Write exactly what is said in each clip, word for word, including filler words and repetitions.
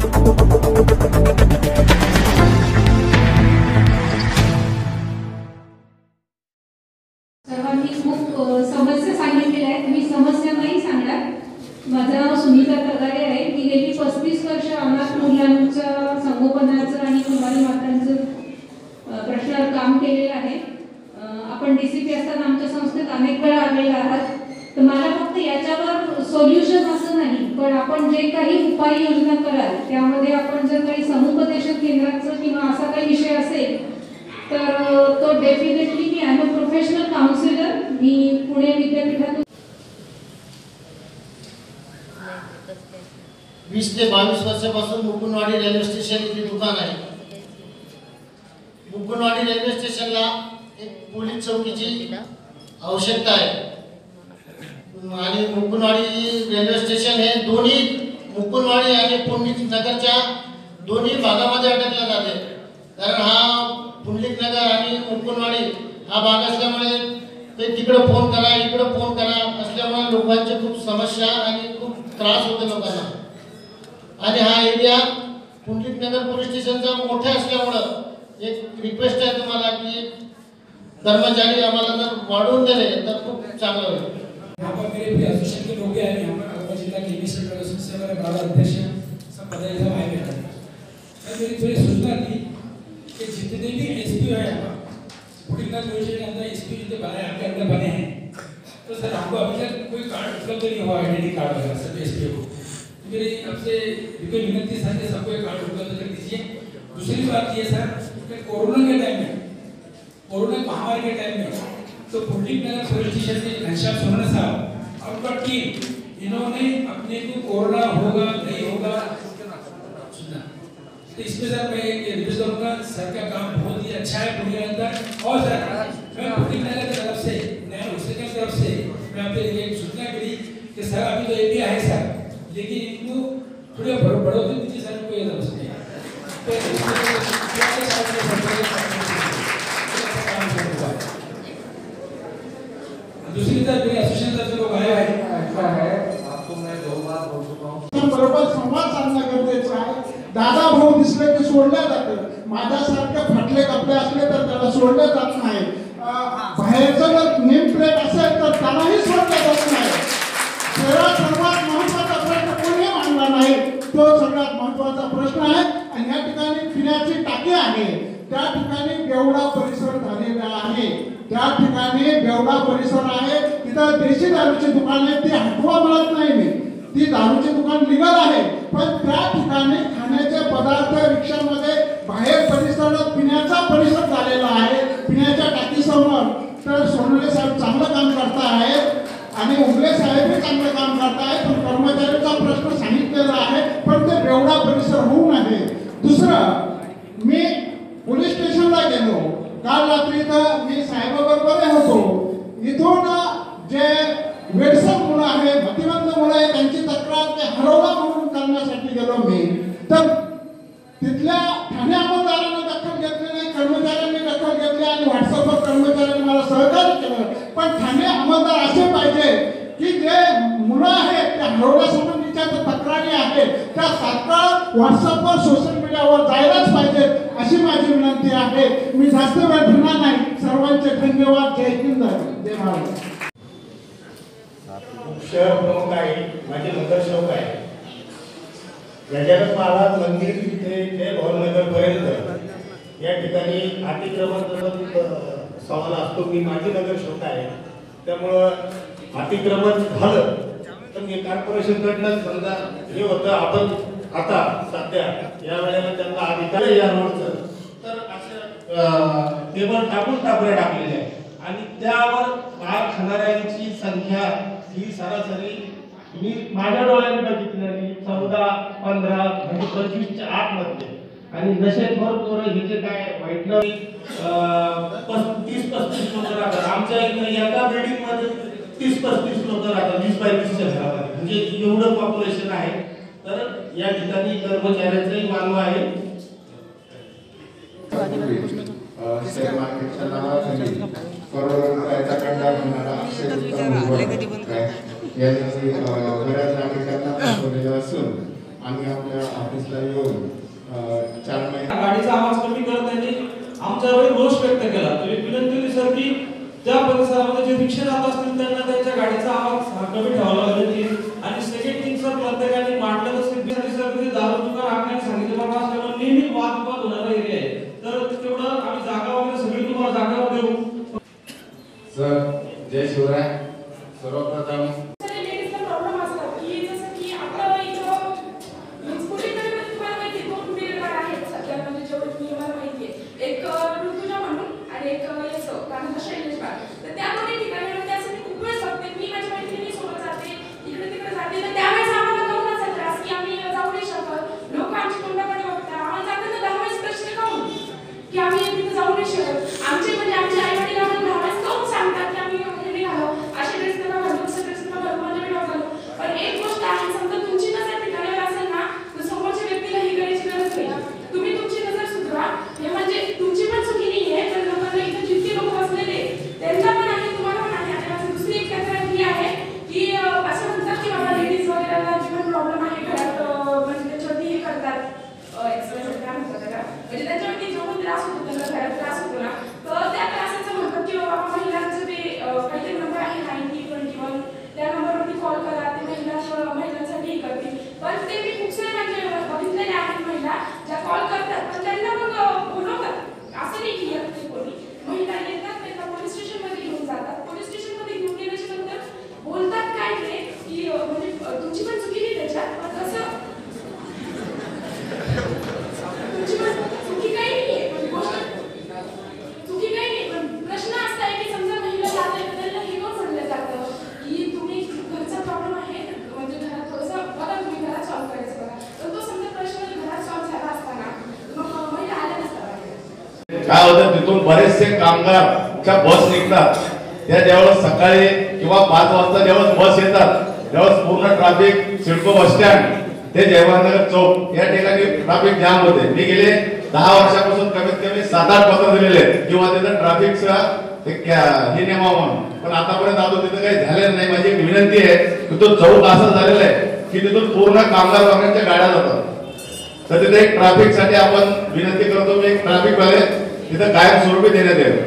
सर्वांनी खूप समस्या सांगितलेल्या आहेत. मी समस्या नाही सांगणार. माझं नाव सुनीता तगारे आहे. मी गेली पस्तीस वर्ष अनाथ मुलांच्या संगोपनाचं आणि कुमारी मातांचं प्रश्नावर काम केलेलं आहे. आपण डीसीपी असताना आमच्या संस्थेत अनेक वेळा आलेले आहात. तर मला फक्त याच्यावर सोल्युशन असं नाही, पण आपण जे काही उपाययोजना कराल त्यामध्ये आपण जर काही समुपदेशक केंद्राचं किंवा असा काही विषय असेल तर तो डेफिनेटली मी I am a professional counsellor. मी पुणे विद्यापीठातून वीस ते बावीस वर्षापासून मुकुंदवाडी रेल्वे स्टेशन इथे दुकान आहे. मुकुंदवाडी रेल्वे स्टेशनला एक पोलीस चौकीची आवश्यकता आहे आणि मुकुंदवाडी रेल्वे स्टेशन हे दोन्ही मुकुंदवाडी आणि पुंडलिक नगरच्या दोन्ही भागामध्ये अटकला जाते. कारण हा पुंडलिक नगर आणि मुकुंदवाडी हा भाग असल्यामुळे ते तिकडे फोन करा इकडे फोन करा असल्यामुळे लोकांची खूप समस्या आणि खूप त्रास होते लोकांना. आणि हा एरिया पुंडलिक नगर पोलीस स्टेशनचा मोठा असल्यामुळे एक रिक्वेस्ट आहे तुम्हाला की कर्मचारी आम्हाला जर वाढवून दिले तर खूप चांगलं होईल. यहाँ पर मेरे भी एसोसिएशन के लोग आए हैं. अकोला जिला के केमिस्ट्री फेडरेशन से हमारे बड़ा अध्यक्ष सब पदाधिकारी सब आए हैं. मैं मेरी थोड़ी सूचना थी कि जितने भी एसपी हैं यहाँ पुलिस योजना के अंदर एसपी जितने बने आपके अंदर बने हैं तो सर हमको अभी तक कोई कार्ड उपलब्ध नहीं हुआ आइडेंटिटी कार्ड वगैरह सब एसपी को. मेरी आपसे कोई विनती सर कि सबको एक कार्ड उपलब्ध कर दीजिए. दूसरी बात ये सर कि कोरोना के टाइम में कोरोना महामारी के टाइम में तो पुंडलिक नगर पुलिस स्टेशन के घनश्याम सोना साहब और उनका टीम इन्होंने अपने को कोरोना होगा नहीं होगा सुना. तो इसमें सर मैं एक रिक्वेस्ट करूंगा सर का काम बहुत ही अच्छा है पुणे के अंदर. और सर मैं पुंडलिक नगर की तरफ से नया उसके की तरफ से मैं आपसे एक सूचना करी कि सर अभी तो एरिया है सर लेकिन इनको थोड़ी बढ़ोतरी दीजिए सर को ये तरफ से. दूसरी तरफ मेरे एसोसिएशन से लोग आए हैं. ऐसा है आपको मैं दो बार बोल चुका हूं. बरोबर संवाद साधणं गरजेचं आहे. दादा भाऊ दिसले की सोडलं जातं. माझ्यासारखे फाटले कपडे असले तर त्याला सोडलं जात नाही. बाहेरचं जर नेम प्लेट असेल तर त्यालाही सोडलं जात नाही. शहरात सर्वात महत्त्वाचा प्रश्न कोणी मांडला नाही तो सगळ्यात महत्त्वाचा प्रश्न आहे. आणि या ठिकाणी पिण्याची टाकी आहे त्या ठिकाणी बेवडा परिसर झालेला आहे. त्या ठिकाणी बेवडा परिसर आहे तिथं देशी दारूची दुकान आहे. ती हटवा म्हणत नाही मी. ती दारूची दुकान लिगल आहे पण त्या ठिकाणी खाण्याचे पदार्थ रिक्षामध्ये बाहेर परिसरात पिण्याचा परिसर झालेला आहे. पिण्याच्या टाकीसमोर तर सोनवणे साहेब चांगलं काम करता आहेत आणि उमले साहेबही चांगलं काम करतायत. पण कर्मचाऱ्यांचा प्रश्न सांगितलेला आहे पण ते बेवडा परिसर होऊ नये. दुसरं मी पोलीस स्टेशनला गेलो काल रात्री तर मी साहेबाबरोबर होतो. इथून जे वेडसर मुलं आहे मतिमंद मुलं आहे त्यांची तक्रार ते हरवला म्हणून करण्यासाठी गेलो मी. तर तिथल्या ठाणे अंमलदारांनी दखल घेतली नाही कर्मचाऱ्यांनी दखल घेतली आणि व्हॉट्सअपवर कर्मचाऱ्यांनी मला सहकार्य केलं. पण ठाणे अंमलदार असे पाहिजे की जे मुलं आहेत त्या हरवल्यासंबंधीच्या तक्रारी आहेत त्या तात्काळ व्हॉट्सअपवर सोशल मीडियावर जायलाच पाहिजेत अशी माझी विनंती आहे. मी जास्त वेळ घेणार नाही. सर्वांचे धन्यवाद. जय हिंद जय महाराष्ट्र. शहर प्रमुख आहे माझे नगरसेवक आहे. गजानन महाराज मंदिर तिथे ते भवननगर पर्यंत या ठिकाणी अतिक्रमण सवाल असतो. मी माझे नगरसेवक आहे त्यामुळं अतिक्रमण झालं तर मी कॉर्पोरेशनकडनं समजा हे होतं आपण आता सध्या या वेळेला त्यांना अधिकार या रोडचं तर असं टेबल टाकून टाकले टाकलेले आहे आणि त्यावर मार खाणाऱ्यांची संख्या ही सरासरी मी माझ्या डोळ्याने बघितलेली चौदा पंधरा म्हणजे पंचवीसच्या आत मध्ये. आणि नशेखोर पोरं हे जे काय वाईटनं तीस पस्तीस लोक राहतात. आमच्या एका बिल्डिंग मध्ये तीस पस्तीस लोक राहतात वीस बाय वीसच्या घरामध्ये. म्हणजे एवढं पॉप्युलेशन आहे. तर या ठिकाणी कर्मचाऱ्यांचाही मानव आहे. शेअर मार्केटच्या नावाखाली करोडो रुपयाचा कंडा बनणारा अक्षय उत्तम यांनी बऱ्याच नागरिकांना फसवलेलं असून आम्ही आपल्या ऑफिसला येऊन अं, चार महिने गाडीचा आवाज कमी करत त्यांनी आमच्यावर रोष व्यक्त केला. तुम्ही विनंती होती सर की त्या परिसरामध्ये जे रिक्षा जात असतील त्यांना त्यांच्या गाडीचा आवाज हा कमी ठेवायला पाहिजे. आणि सेकंड थिंग सर, प्रत्येकाने मांडलं असेल सर की दारू दुकान आपल्याला सांगितलं बाबा असल्यामुळे नेहमी वादविवाद होणारा एरिया आहे. तर तेवढं आम्ही जागा वगैरे सगळी तुम्हाला जागावर देऊ. सर जय शिवराय. सर्वप्रथम काय होतं, तिथून बरेचसे कामगारच्या बस निघतात. त्या ज्यावेळेस सकाळी किंवा पाच वाजता ज्यावेळेस बस येतात त्यावेळेस पूर्ण ट्रॅफिक सिडको बस स्टँड ते जवाहरनगर चौक या ठिकाणी ट्रॅफिक जाम होते. मी गेले दहा वर्षापासून कमीत कमी सात आठ पत्र दिलेले किंवा तिथं ट्रॅफिकचा हे नेमा म्हणून, पण आतापर्यंत अजून तिथं काही झालेलं नाही. माझी एक विनंती आहे की तो चौक असं झालेला आहे की तिथून पूर्ण कामगार वर्गाच्या गाड्या जातात. तर तिथे एक ट्रॅफिक साठी आपण विनंती करतो की एक ट्रॅफिक वाले तिथं कायम स्वरूपी देण्यात यावे.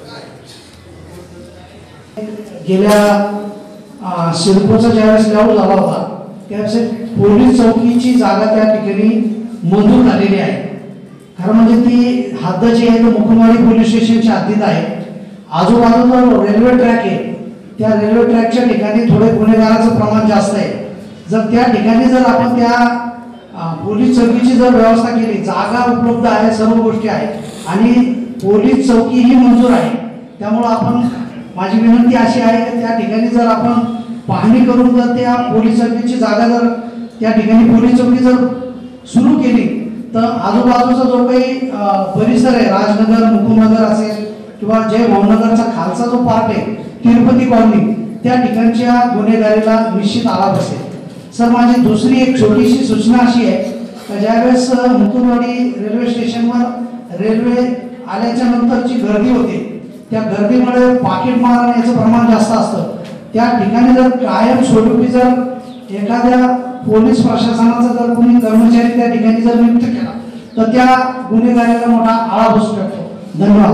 गेल्या सिडकोचा ज्यावेळेस लेआउट झाला होता त्यावेळेस पोलीस चौकीची जागा त्या ठिकाणी मंजूर झालेली आहे. खरं म्हणजे ती हद्द जी आहे तो मुकुंदवाडी पोलीस स्टेशनच्या हद्दीत आहे. आजूबाजूला रेल्वे ट्रॅक आहे, त्या रेल्वे ट्रॅकच्या ठिकाणी थोडे गुन्हेगाराचं प्रमाण जास्त आहे. जर त्या ठिकाणी जर आपण त्या पोलीस चौकीची जर व्यवस्था केली, जागा उपलब्ध आहे, सर्व गोष्टी आहेत आणि पोलीस चौकी ही मंजूर आहे, त्यामुळं आपण माझी विनंती अशी आहे की त्या ठिकाणी जर आपण पाहणी करून जर त्या पोलीस चौकीची जागा जर त्या ठिकाणी पोलीस चौकी जर सुरू केली तर आजूबाजूचा जो काही परिसर आहे, राजनगर मुकुंदनगर असेल किंवा जय भावनगरचा खालचा जो पार्ट आहे तिरुपती कॉलनी, त्या ठिकाणच्या गुन्हेगारीला निश्चित आळा बसेल. सर माझी दुसरी एक छोटीशी सूचना अशी आहे की ज्यावेळेस मुकुंदवाडी रेल्वे स्टेशनवर रेल्वे आल्याच्या नंतरची गर्दी होते, त्या गर्दीमुळे पाकिट मारण्याचं प्रमाण जास्त असतं. त्या ठिकाणी जर कायम स्वरूपी जर एखाद्या पोलीस प्रशासनाचा जर कोणी कर्मचारी त्या ठिकाणी जर नियुक्त केला तर त्या गुन्हेगारीला मोठा आळा बसू शकतो. धन्यवाद.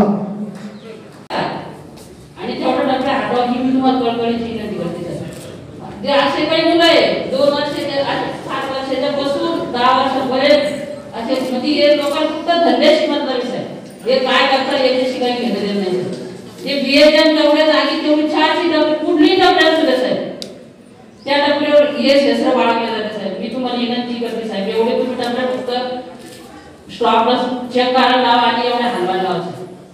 आणि तेवढं डबे हटवा ही मी तुम्हाला कळकळीची विनंती करते. जे असे काही मुलं आहे दोन वर्षाच्या सात वर्षाच्या बसून दहा वर्षापर्यंत असे म्हणजे हे लोकांना फक्त धंद्याशी मतलब विषय, हे काय करतात याच्याशी काही घेतलेलं नाही. ते बीएचएम जेवढ्या जागी तेवढी चारची डबे कुठलीही डबड्यात सुद्धा साहेब त्या डबड्यावर हे शस्त्र बाळगले जाते साहेब. मी तुम्हाला विनंती करते साहेब, एवढे तुम्ही डबडे फक्त स्टॉपला चेक करायला लावा आणि एवढ्या हलवायला लावा.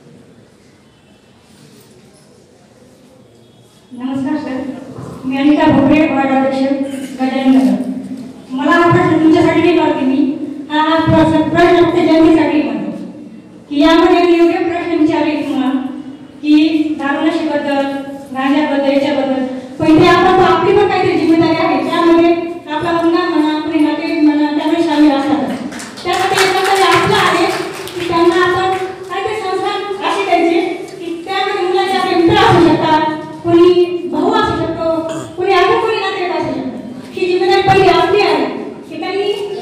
नमस्कार सर, मी अनिता भोगरे, वार्ड अध्यक्ष गजाननगर. मला हा प्रश्न तुमच्यासाठी नाही करते, मी हा प्रश्न प्रश्न फक्त जनतेसाठी म्हणतो की यामध्ये मी एवढे प्रश्न विचारले तुम्हाला की दारूनशीबद्दल, गांजाबद्दल, याच्याबद्दल. पहिले आपण आपली पण काहीतरी जिम्मेदारी आहे, त्यामध्ये आपला मुलगा म्हणा, आपले नाते म्हणा, त्यामध्ये सामील असतात. त्यामध्ये एक प्रकारे आपलं आहे की त्यांना आपण काहीतरी संस्कार असे द्यायचे की त्यामध्ये मुलाचे आपले मित्र असू शकतात, कोणी भाऊ असू शकतो, कोणी अजून कोणी नातेवाईक असू शकतो. ही जिम्मेदारी पहिली आपली आहे की त्यांनी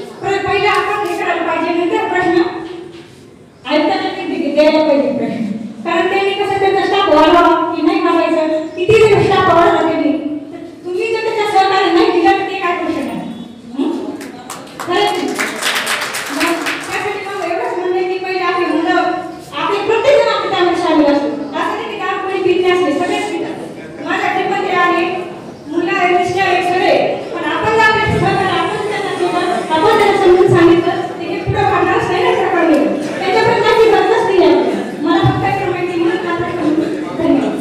पहिला पहिली प्रश्न. कारण त्यांनी कसं त्यांचा स्टाफ वाढवा की नाही वाढवायचं, किती जर स्टाफ वाढवला त्यांनी, तुम्ही जर त्याच्या सहकार्य नाही दिलं तर ते काय करू शकणार. त्यासाठी मला एवढंच म्हणणं की पहिले आपली मुलं आपले प्रत्येक जण आपल्या त्यामध्ये सामील असतो. असं नाही की काम कोणी पित नसते, सगळेच पितात. माझ्याकडे पण ते आहे, मुलं आहे, मिस्टर आहे, सगळे. पण आपण जर आपल्या सहकार्य आपण त्यांना केलं, आपण त्यांना समजून सांगितलं ते हे पुढे वाढणारच नाही ना सरकारने. त्याच्यापर्यंत काही गरजच नाही आपल्याला. मला फक्त एक माहिती म्हणून हा प्रश्न. धन्यवाद.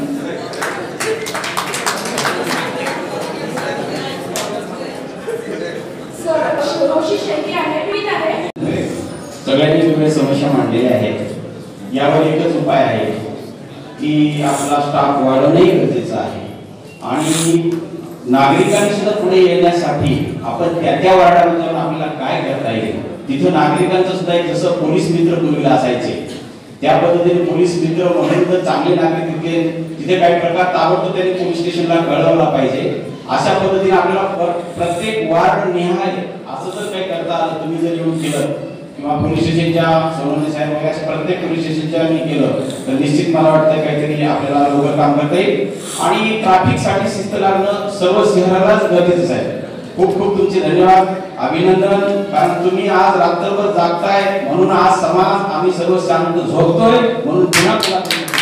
सगळ्यांनी तुम्ही समस्या मांडलेल्या आहेत. यावर एकच उपाय आहे की आपला स्टाफ वाढवणंही गरजेचं आहे आणि नागरिकांनी सुद्धा पुढे येण्यासाठी आपण त्या त्या वार्डामध्ये जाऊन आपल्याला काय करता येईल, तिथं नागरिकांचं सुद्धा एक जसं पोलीस मित्र पूर्वीला असायचे त्या पद्धतीने पोलीस मित्र म्हणून जर चांगले नागरिक तिथे तिथे काही प्रकार ताबडतोब त्यांनी पोलीस स्टेशनला कळवला पाहिजे. अशा पद्धतीने आपल्याला प्रत्येक वार्ड निहाय असं जर काही करता आलं, तुम्ही जर येऊन केलं किंवा पोलीस स्टेशनच्या संबंधित साहेब वगैरे असं प्रत्येक पोलीस स्टेशनच्या मी केलं तर निश्चित मला वाटतं काहीतरी आपल्याला लवकर काम करता येईल. आणि ट्रॅफिकसाठी शिस्त लागणं सर्व शहरालाच गरजेचं आहे. खूप खूप तुमचे धन्यवाद, अभिनंदन. कारण तुम्ही आज रात्रभर जागताय म्हणून आज समाज आम्ही सर्व शांत झोपतोय म्हणून पुन्हा पुन्हा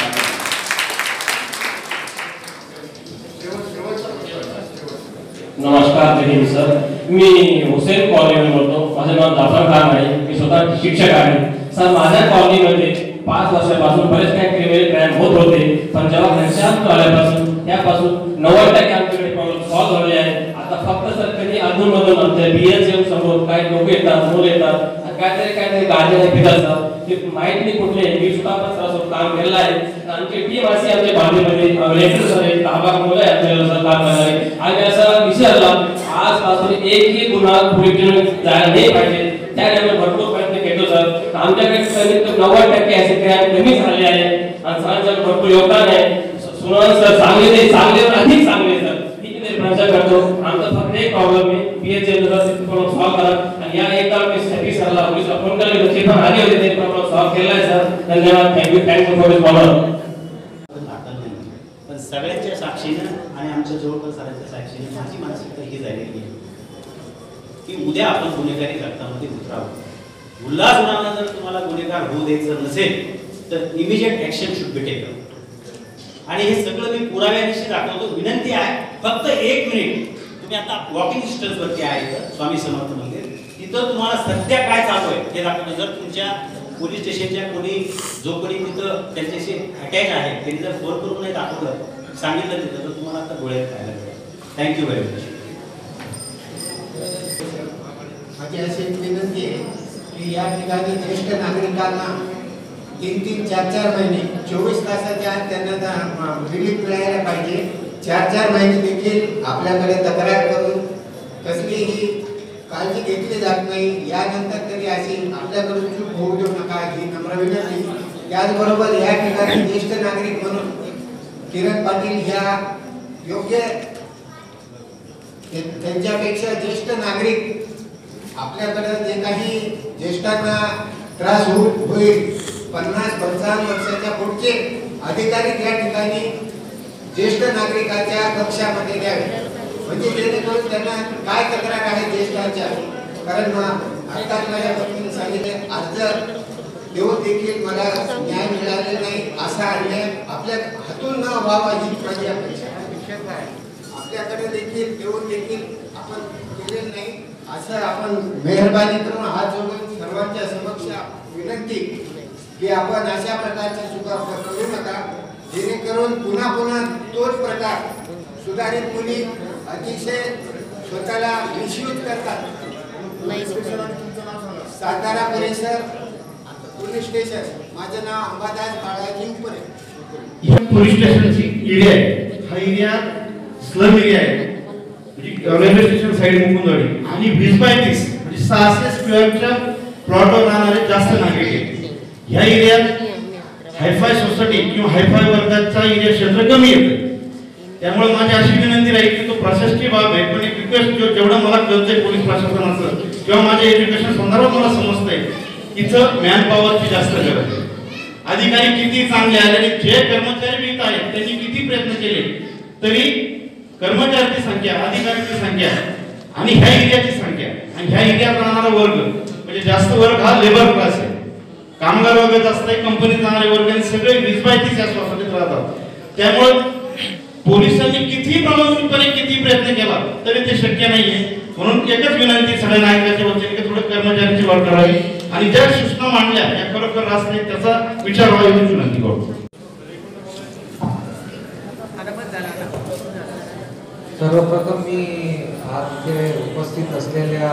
नमस्कार जय हिंद सर. मी हुसेन कॉलनीमध्ये बोलतो. माझं नाव जाफर खान आहे. मी स्वतः शिक्षक आहे. सर माझ्या कॉलनीमध्ये पाच वर्षापासून बरेच काही क्रिमिनल क्राईम होत होते, पण जेव्हा घनश्याम आल्यापासून त्यापासून नव्वद टक्के आमच्याकडे प्रॉब्लेम सॉल्व्ह झाले आहे. आता फक्त सर कधी अधूनमधून आमच्या बीएचएम समोर काही लोक येतात, मुलं येतात, काहीतरी काहीतरी गाडी फिरतात, ते माहित नाही कुठले. मी सुद्धा पण सर काम केलेलं आहे. आमची टीम अशी आमच्या बाजूमध्ये अवेलेबल सर एक दहा बारा मुलं आहेत आपल्याला सर काम करणारे. आणि असा विचारला आजपासून एकही गुन्हा पोलीस स्टेशन जायला नाही पाहिजे, त्यामुळे भरपूर प्रयत्न केलो सर. आमच्याकडे कमीत नव्वद टक्के असे क्राईम कमी झाले आहे आणि सरांचं भरपूर योगदान आहे. सुनावणी सर चांगले चांगले अधिक चांगले सर ठीक आहे प्रचार करतो. आमचा फक्त एक प्रॉब्लेम आहे बीएचएम सॉल्व्ह करा आणि या एकदा मी सभी सरला पोलीसला फोन केला ते पण आले होते, ते प्रॉब्लेम सॉल्व्ह केला आहे सर. धन्यवाद, thank you thank you for this follow. पण सगळ्यांच्या साक्षीनं आणि आमच्या जवळपास सरांच्या साक्षीने माझी मानसिकता ही झालेली आहे की उद्या आपण गुन्हेगारी रक्तामध्ये उतरावं. उल्हासपणानं जर तुम्हाला गुन्हेगार होऊ द्यायचं नसेल तर immediate action should be taken. आणि हे सगळं मी पुराव्यानिशी दाखवतो. विनंती आहे फक्त एक मिनिट, तुम्ही आता वॉकिंग डिस्टन्स वरती आहे इथं स्वामी समर्थ मंदिर, तिथं तुम्हाला सध्या काय चालू आहे हे दाखवतो. जर तुमच्या पोलीस स्टेशनच्या कोणी जो कोणी तिथं त्यांच्याशी अटॅच आहे त्यांनी जर फोन करून नाही दाखवलं सांगितलं तिथं तर तुम्हाला आता डोळ्यात खायला मिळेल. Thank you very much. माझी अशी एक विनंती आहे की या ठिकाणी ज्येष्ठ नागरिकांना तीन तीन चार चार महिने चोवीस तासाच्या आत त्यांना रिलीफ मिळायला पाहिजे. चार चार महिने देखील आपल्याकडे तक्रार करून कसलीही काळजी घेतली जात नाही. यानंतर तरी अशी आपल्याकडून चूक होऊ देऊ नका ही नम्र विनंती. त्याचबरोबर या ठिकाणी ज्येष्ठ नागरिक म्हणून किरण पाटील ह्या योग्य त्यांच्यापेक्षा ज्येष्ठ नागरिक आपल्याकडे जे काही ज्येष्ठांना त्रास होईल पन्नास पंचावन्न वर्षाच्या पुढचे अधिकारी त्या ठिकाणी ज्येष्ठ नागरिकाच्या कक्षामध्ये द्यावे म्हणजे जेणेकरून त्यांना काय तक्रार आहे ज्येष्ठांच्या. कारण आत्ताच माझ्या पत्नीने सांगितले अर्ज देऊन देखील मला न्याय मिळाले नाही असा अन्याय आपल्या हातून न व्हावा ही माझी अपेक्षा आहे. आपल्याकडे देखील देऊन देखील आपण केलेलं नाही असं आपण मेहरबानी करून हात जोडून सर्वांच्या समक्ष विनंती की आपण अशा प्रकारच्या चुका करू नका जेणेकरून पुन्हा पुन्हा तोच प्रकार सुधारित मुली अतिशय स्वतःला मिसयूज करतात. सातारा परिसर पोलीस स्टेशन. माझं नाव अंबादास बाळाजी उपरे. पोलीस स्टेशनची एरिया आहे हा एरिया स्लम एरिया आहे म्हणजे रेल्वे स्टेशन साइड मुकुंदवाडी आणि वीस बाय तीस म्हणजे सहाशे स्क्वेअरच्या प्लॉटवर राहणारे जास्त नागरिक आहेत. ह्या एरियात हायफाय सोसायटी किंवा हायफाय वर्गाचा एरिया क्षेत्र कमी येतं. त्यामुळे माझी अशी विनंती राहील की तो प्रशासकीय बाब आहे पण एक रिक्वेस्ट जेवढं मला कळतंय पोलीस प्रशासनाचं किंवा माझ्या एज्युकेशन संदर्भात मला समजतंय इथं मॅन पॉवरची जास्त गरज आहे. अधिकारी किती चांगले आले आणि जे कर्मचारी बी इथं आहेत त्यांनी किती प्रयत्न केले तरी कर्मचाऱ्यांची संख्या, अधिकाऱ्यांची संख्या आणि ह्या एरियाची संख्या आणि ह्या एरियात राहणारा वर्ग म्हणजे जास्त वर्ग हा लेबर क्लास आहे, कामगार वर्ग जास्त आहे, कंपनीत जाणारे वर्ग आणि सगळे वीस बाय तीस या सोसायटीत राहतात. त्यामुळे पोलिसांनी किती प्रभावीपणे किती प्रयत्न केला तरी ते शक्य नाहीये. म्हणून एकच विनंती सगळ्या नागरिकांच्या वतीने की थोडं कर्मचाऱ्यांची वाढ करावी आणि ज्या सूचना मांडल्या या खरोखर रास्त त्याचा विचार व्हावा एवढी विनंती करतो. सर्वप्रथम मी आज इथे उपस्थित असलेल्या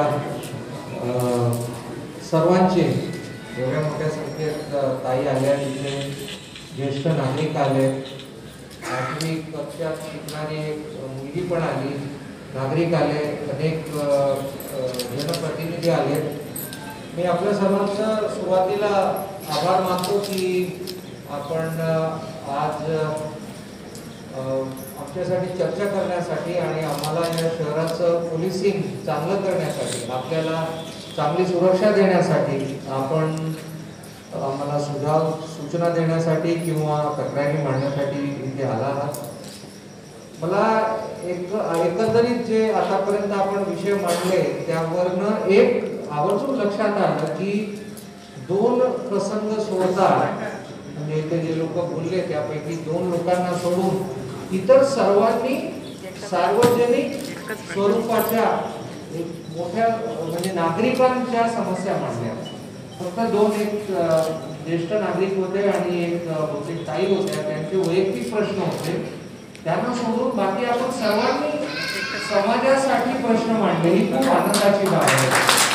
सर्वांचे, एवढ्या मोठ्या संख्येत ताई आल्या, तिथे ज्येष्ठ नागरिक आले, आठवी कक्षात शिकणारी मुलगी पण आली, नागरिक आले, अनेक जनप्रतिनिधी आले. मी आपल्या सर्वांचा सुरुवातीला आभार मानतो की आपण आज आमच्यासाठी चर्चा करण्यासाठी आणि आम्हाला या शहराचं पोलिसिंग चांगलं करण्यासाठी, आपल्याला चांगली सुरक्षा देण्यासाठी, आपण आम्हाला सुझाव सूचना देण्यासाठी किंवा तक्रारी मांडण्यासाठी इथे आला आहात. मला एक एकंदरीत जे आतापर्यंत आपण विषय मांडले त्यावरनं एक आवर्जून लक्षात आलं की दोन प्रसंग सोडता, म्हणजे इथे जे लोक बोलले त्यापैकी दोन लोकांना सोडून इतर सर्वांनी सार्वजनिक स्वरूपाच्या मोठ्या म्हणजे नागरिकांच्या समस्या मांडल्या. फक्त दोन, एक ज्येष्ठ नागरिक होते आणि एक बहुतेक ताई होत्या, त्यांचे वैयक्तिक प्रश्न होते. त्यांना सोडून बाकी आपण सर्वांनी समाजासाठी प्रश्न मांडले, ही खूप आनंदाची बाब आहे.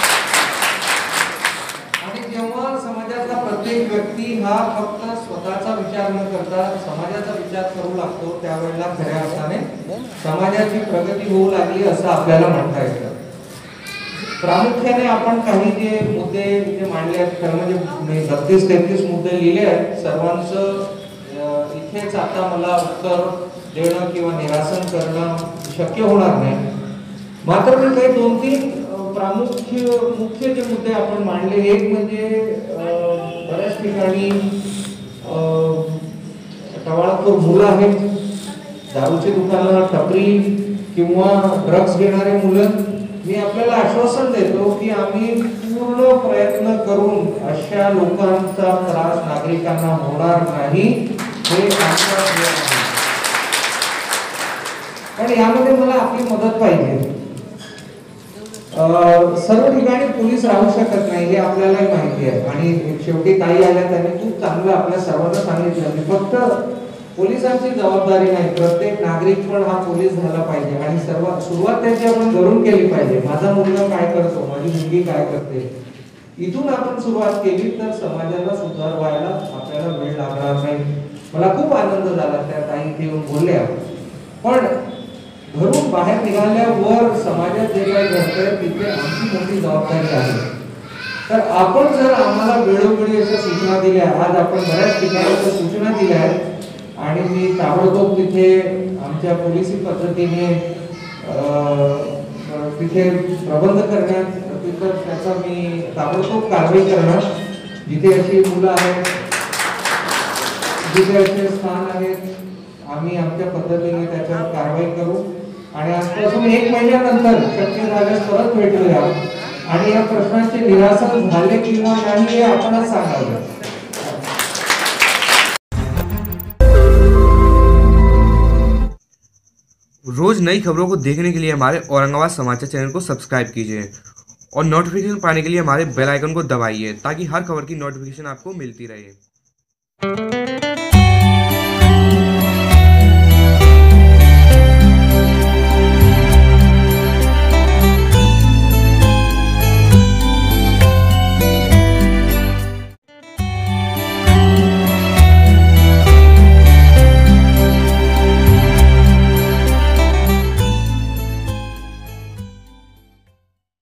आणि जेव्हा समाजातला प्रत्येक व्यक्ती हा फक्त स्वतःचा विचार न करता समाजाचा विचार करू लागतो त्यावेळेला खऱ्या अर्थाने समाजाची प्रगती होऊ लागली असं आपल्याला म्हणता येतं. प्रामुख्याने आपण काही जे मुद्दे इथे मांडले आहेत, खरं म्हणजे बत्तीस तेहतीस मुद्दे लिहिले आहेत. सर्वांचं इथेच आता मला उत्तर देणं किंवा निरासन करणं शक्य होणार नाही. मात्र मी काही दोन तीन प्रामुख्य मुख्य जे मुद्दे आपण मांडले, एक म्हणजे बऱ्याच ठिकाणी टवाळखोर मुलं आहेत, दारूची दुकानं, टपरी किंवा ड्रग्ज घेणारे मुलं. मी आपल्याला आश्वासन देतो की आम्ही पूर्ण प्रयत्न करून अशा लोकांचा त्रास नागरिकांना होणार नाही हे आमचं ध्येय आहे. पण यामध्ये मला आपली मदत पाहिजे. सर्व ठिकाणी पोलीस राहू शकत नाही हे आपल्यालाही माहिती आहे आणि शेवटी ताई आल्या त्यांनी खूप चांगलं आपल्या सर्वांना सांगितलं की फक्त पोलिसांची जबाबदारी नाही, प्रत्येक नागरिक पण हा पोलीस झाला पाहिजे आणि सर्वात सुरुवात त्याची आपण घरून केली पाहिजे. माझा मुलगा काय करतो, माझी मुलगी काय करते, इथून आपण सुरुवात केली तर समाजाला सुधारवायला आपल्याला वेळ लागणार नाही. मला खूप आनंद झाला त्या ताई येऊन बोलल्या. पण घरून बाहेर निघाल्यावर समाजात जे काही घडतंय तिथे आमची मोठी जबाबदारी आहे. तर आपण जर आम्हाला वेळोवेळी अशा सूचना दिल्या, आज आपण बऱ्याच ठिकाणी सूचना दिल्या आहेत आणि मी ताबडतोब तिथे आमच्या पोलिसी पद्धतीने तिथे प्रबंध करण्यात तिथं त्याचा मी ताबडतोब कारवाई करणार. जिथे अशी मुलं आहेत, जिथे असे स्थान आहेत, आम्ही आमच्या पद्धतीने त्याच्यावर कारवाई करू आणि आजपासून एक महिन्यानंतर शक्य झाल्यास परत भेटूया आणि या प्रश्नाचे निरासन झाले किंवा नाही हे आपणच सांगावे. रोज नई खबरों को देखने के लिए हमारे औरंगाबाद समाचार चैनल को सब्सक्राइब कीजिए और नोटिफिकेशन पाने के लिए हमारे बेल आइकन को दबाइए ताकि हर खबर की नोटिफिकेशन आपको मिलती रहे.